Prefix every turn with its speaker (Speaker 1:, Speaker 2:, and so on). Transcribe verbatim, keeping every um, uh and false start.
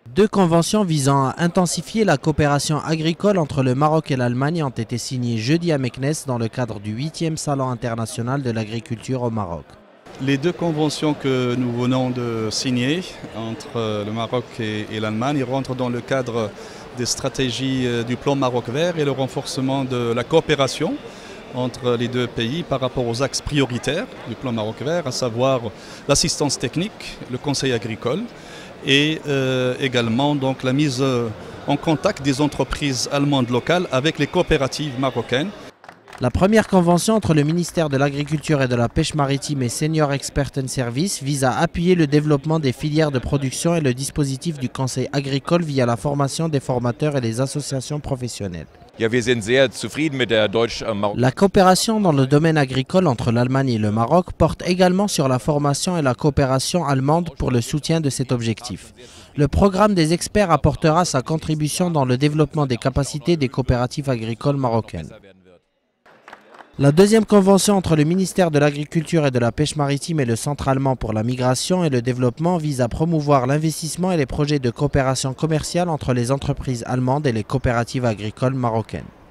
Speaker 1: Deux conventions visant à intensifier la coopération agricole entre le Maroc et l'Allemagne ont été signées jeudi à Meknès dans le cadre du huitième Salon international de l'agriculture au Maroc.
Speaker 2: Les deux conventions que nous venons de signer entre le Maroc et, et l'Allemagne rentrent dans le cadre des stratégies du plan Maroc vert et le renforcement de la coopération entre les deux pays par rapport aux axes prioritaires du plan Maroc vert, à savoir l'assistance technique, le conseil agricole et euh, également donc, la mise en contact des entreprises allemandes locales avec les coopératives marocaines.
Speaker 1: La première convention entre le ministère de l'Agriculture et de la Pêche maritime et Senior Expert and Service vise à appuyer le développement des filières de production et le dispositif du conseil agricole via la formation des formateurs et les associations professionnelles. La coopération dans le domaine agricole entre l'Allemagne et le Maroc porte également sur la formation et la coopération allemande pour le soutien de cet objectif. Le programme des experts apportera sa contribution dans le développement des capacités des coopératives agricoles marocaines. La deuxième convention entre le ministère de l'Agriculture et de la Pêche maritime et le Centre allemand pour la migration et le développement vise à promouvoir l'investissement et les projets de coopération commerciale entre les entreprises allemandes et les coopératives agricoles marocaines.